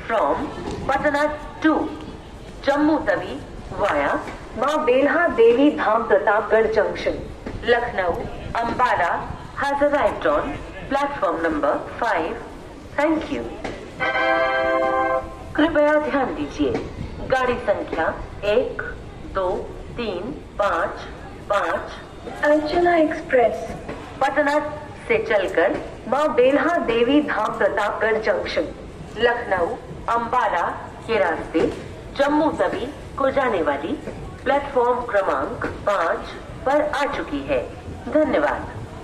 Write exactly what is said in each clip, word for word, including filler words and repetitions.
from Patna to Jammu Tawi via Maa Belha Devi Dham Pratapgarh junction, Lucknow Ambala has arrived on platform number five. Thank you. कृपया ध्यान दीजिए, गाड़ी संख्या एक दो तीन पाँच पाँच अर्चना एक्सप्रेस पटना से चलकर माँ बेल्हा देवी धाम प्रतापगढ़ जंक्शन, लखनऊ अंबाला के रास्ते जम्मू तवी को जाने वाली प्लेटफॉर्म क्रमांक पाँच पर आ चुकी है। धन्यवाद।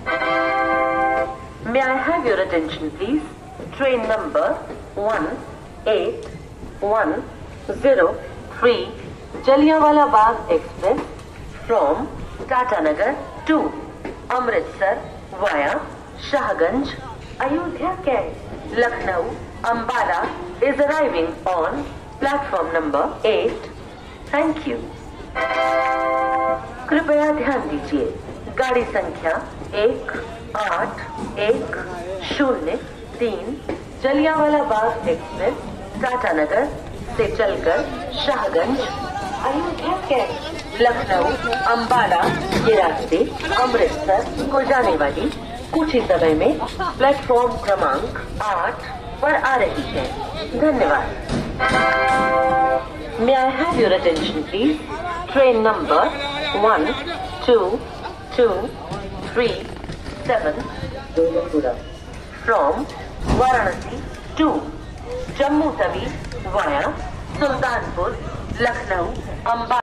May I have your attention please? Train number one eight one zero three Jallianwala Bagh Express from Tatanagar to Amritsar via Shahganj, Ayodhya Camp, Lucknow Ambala is arriving on platform number eight. Thank you. कृपया ध्यान दीजिए, गाड़ी संख्या एक आठ एक शून्य तीन जलियांवाला बाग एक्सप्रेस टाटानगर से चलकर शाहगंज, अयोध्या कैंप, लखनऊ अंबाला के रास्ते अमृतसर को जाने वाली कुछ ही समय में प्लेटफॉर्म क्रमांक आठ पर आ रही है। धन्यवाद। May I have your attention please? Train number one two two three seven from Varanasi to Jammu Tawi via Sultanpur, Lucknow, Ambala.